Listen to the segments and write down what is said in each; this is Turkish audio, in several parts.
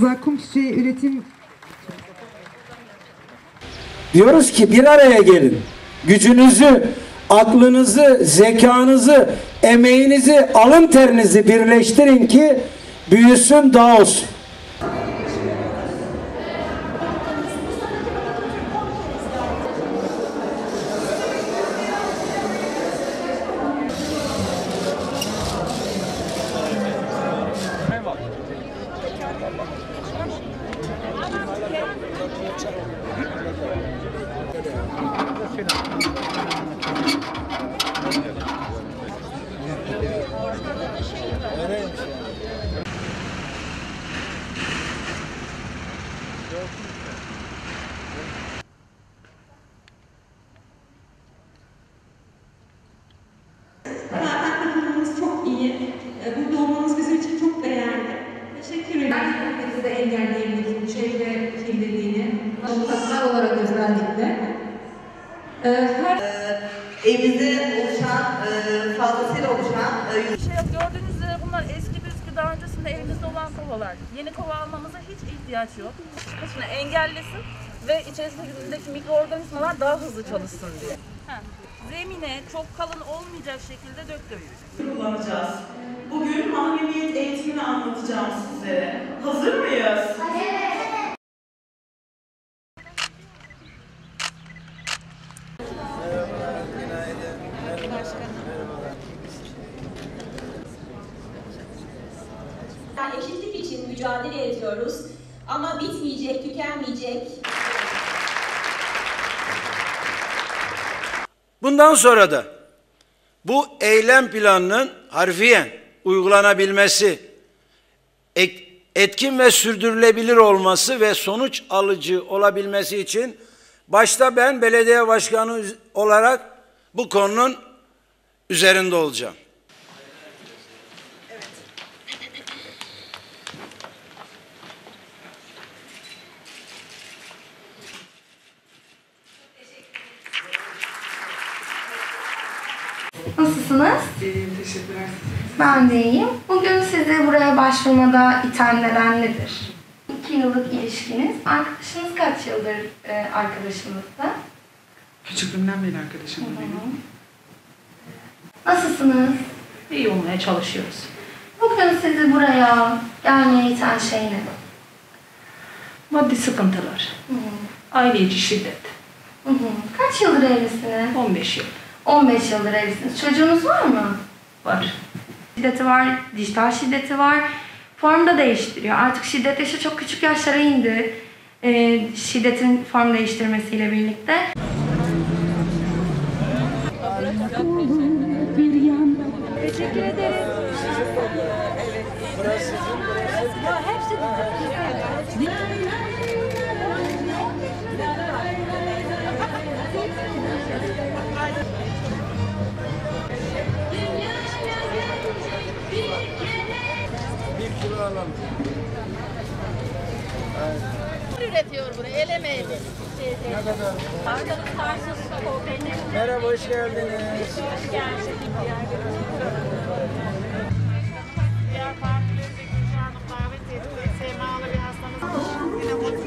Vakum çiçeği üretim. Diyoruz ki bir araya gelin. Gücünüzü, aklınızı, zekanızı, emeğinizi, alın terinizi birleştirin ki büyüsün, dağ olsun. Çok iyi. Burada olmanız bizim için çok değerli. Teşekkür ederim. Herkesi de engelleyebiliriz bu çevre kirliliğini. Avukatlar olarak özellikle. Evimizde oluşan, fazlasıyla oluşan... Gördüğünüz üzere bunlar eski püskü, daha öncesinde elimizde olan kovalar. Yeni kova almamıza hiç ihtiyaç yok. Kışını engellesin ve içerisindeki mikroorganizmalar daha hızlı çalışsın diye. Zemine çok kalın olmayacak şekilde döktürüyoruz. Kullanacağız. Bugün mahremiyet eğitimini anlatacağım sizlere. Hazır mıyız? Evet. Eşitlik için mücadele ediyoruz ama bitmeyecek, tükenmeyecek. Bundan sonra da bu eylem planının harfiyen uygulanabilmesi, etkin ve sürdürülebilir olması ve sonuç alıcı olabilmesi için başta ben belediye başkanı olarak bu konunun üzerinde olacağım. Nasılsınız? İyiyim, teşekkürler. Ben de iyiyim. Bugün sizi buraya başvurmada iten neden nedir? 2 yıllık ilişkiniz. Arkadaşınız kaç yıldır arkadaşınızda? Küçüklüğümden beri arkadaşım benim. Nasılsınız? İyi olmaya çalışıyoruz. Bugün sizi buraya gelmeye iten şey ne? Maddi sıkıntılar, aile içi şiddet. Kaç yıldır evlisiniz? 15 yıl 15 yıldır evlisiniz. Çocuğunuz var mı? var. Şiddeti var, dijital şiddeti var. Form da değiştiriyor. Artık şiddet yaşı çok küçük yaşlara indi. Şiddetin form değiştirmesiyle birlikte. Teşekkür ederim. Ya hepsi Üretiyor bunu, el emeği. Ne kadar? Merhaba, hoş geldiniz. Diğer partileri de Gülşah Hanım davet etti. Semalı bir hastamız.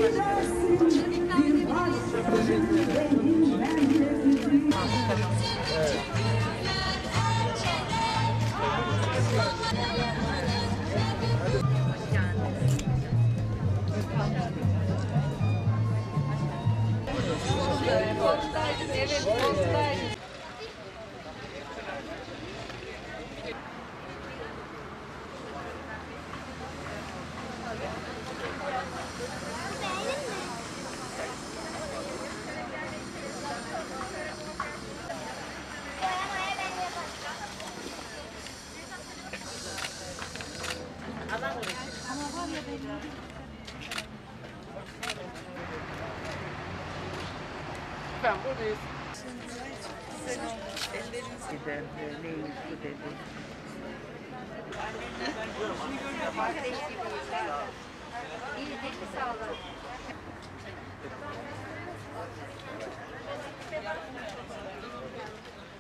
Ben buradayız. Neymiş bu dedi. İyi, peki, sağ olun.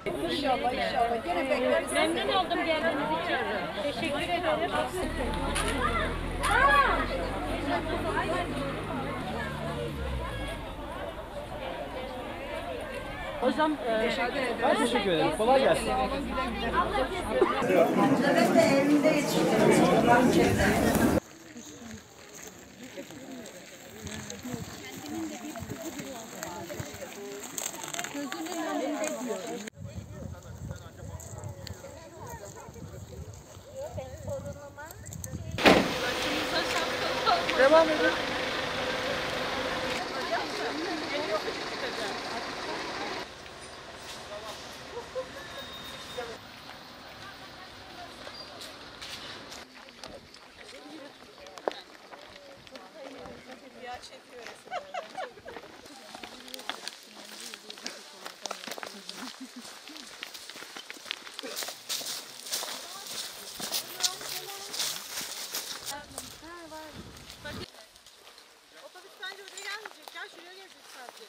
İnşallah inşallah. Gene bekleriz. Memnun oldum geldiğiniz için. Teşekkür ederim. Hocam teşekkür ederim. Kolay gelsin. Evet de evinde yetiştirdim. Devam edin. Otobüs bence buraya gelmeyecek. Gel şuraya gelecek sadece.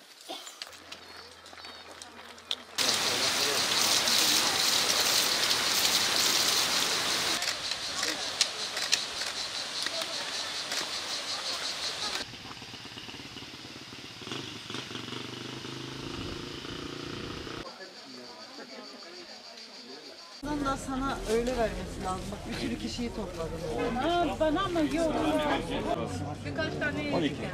Da sana öyle vermesi lazım. Bak bir sürü kişiyi topladım. bana mı yok? Birkaç tane yedik yani.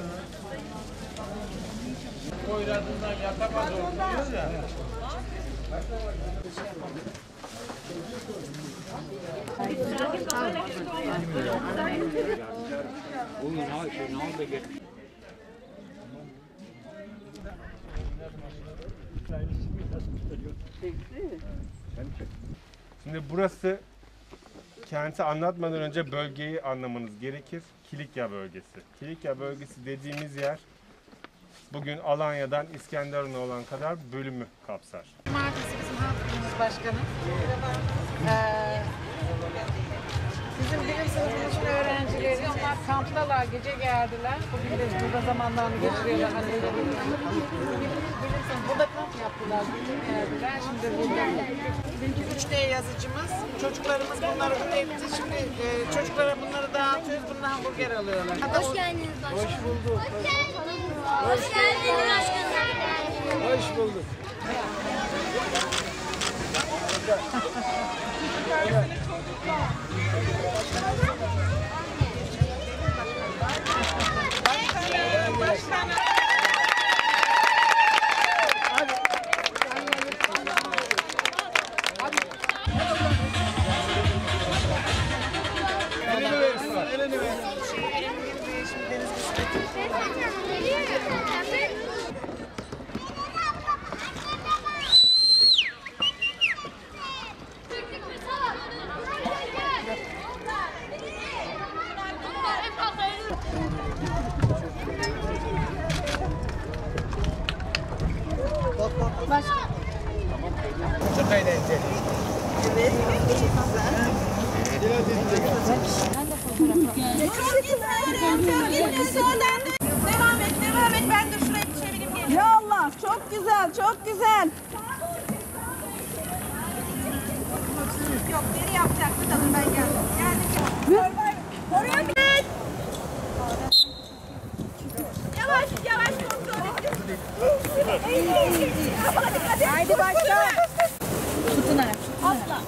Poyraz'ından yatamaz oluyoruz ya. Şimdi burası kenti anlatmadan önce bölgeyi anlamanız gerekir. Kilikya bölgesi. Kilikya bölgesi dediğimiz yer bugün Alanya'dan İskenderun'a olan kadar bölümü kapsar. Cumartesi bizim halk günümüz başkanı. Bizim bilim sınıfımızın öğrencileri, onlar kamptalar, gece geldiler. Bugün de burada zamanlarını geçiriyorlar. Hani bilim sınıfı burada kamp yaptılar, gece geldiler. Şimdi burada 3D yazıcımız, çocuklarımız bunları üretti. Şimdi çocuklara bunları dağıtıyoruz, bundan hamburger alıyorlar. Hoş geldiniz başkanım. Hoş bulduk. Hoş geldiniz başkanım. Hoş bulduk. Başkanım. Elini versin. Elini ver. Çok eğlenceli. Evet, çok güzel. Devam et, devam et. Ben de şuraya bir çevireyim geleyim. Ya Allah, çok güzel, çok güzel. Yok, geri yapacaktı da ben geldim. Geldim. Oraya bir... Yavaş, yavaş kontrol et. Haydi başla. Tutunarak. Atla.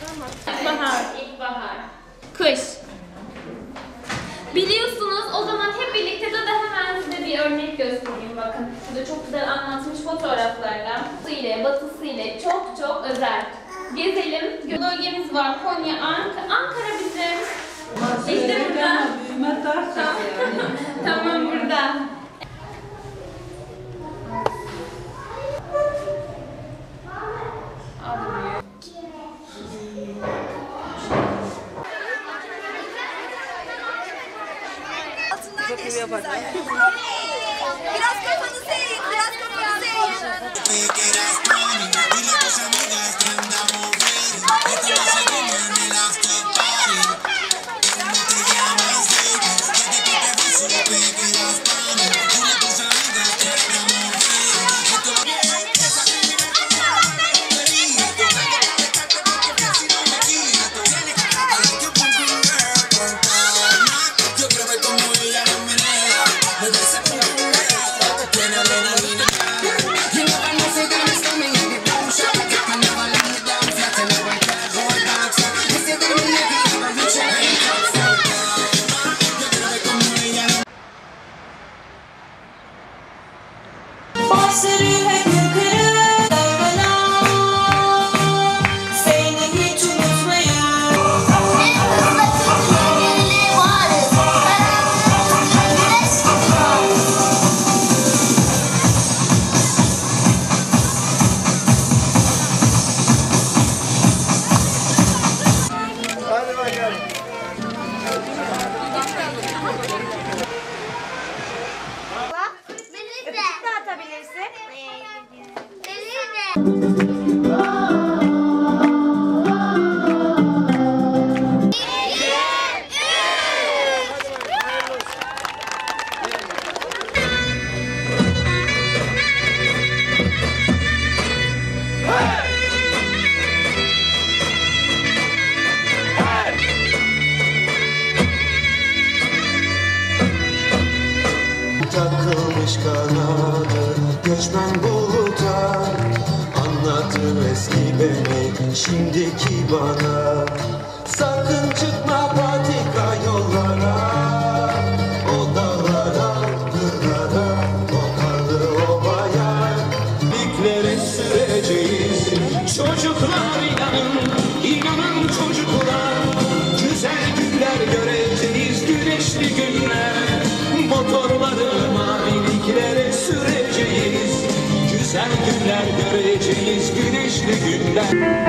İlkbahar. İlkbahar. Kış. Biliyorsunuz, o zaman hep birlikte de hemen size bir örnek göstereyim bakın. Burada çok güzel anlatmış fotoğraflarla. Batısıyla, batısıyla çok çok özel. Gezelim. Bölgemiz var. Konya, Ankara bizim. İşte burada. Tamam burada. Çok iyi yapar. Biraz kafanızı eğin, biraz kafanızı eğin. Takılmış kanadı göçmen buluta, anlatır eski beni şimdiki bana. Sakın çıkma patika yollara, o dağlara, kırlara, o karlı ovaya. Liklere süreceğiz çocuklar, inanın çocuklar. Güzel günler göreceğiz, güneşli günler. Motorları maviliklere süreceğiz. Güzel günler göreceğiz, güneşli günler.